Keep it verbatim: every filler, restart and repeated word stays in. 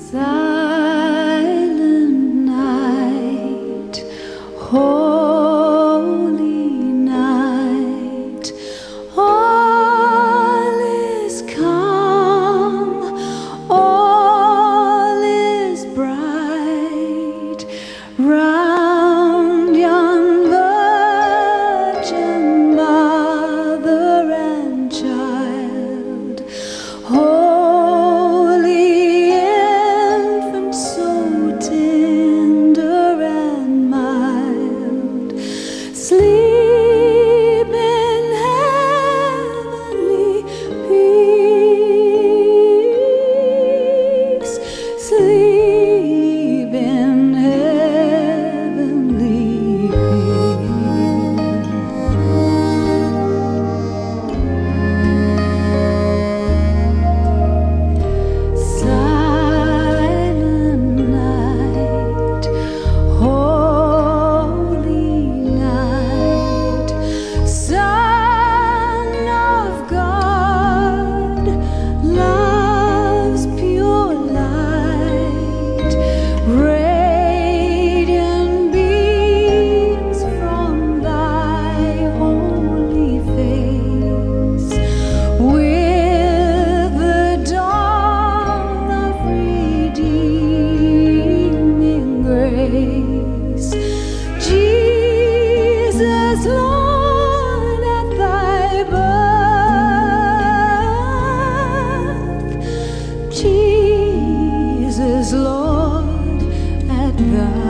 Silent night, holy night, all is calm, all is bright, round yon virgin mother and child. Holy infant, so tender and mild, sleep in heavenly peace, sleep in heavenly peace. Silent night, holy night, Son of God, love's pure light, radiant beams from thy holy face, with the dawn of redeeming grace. Jesus, Lord, at thy birth, Jesus, Lord, at thy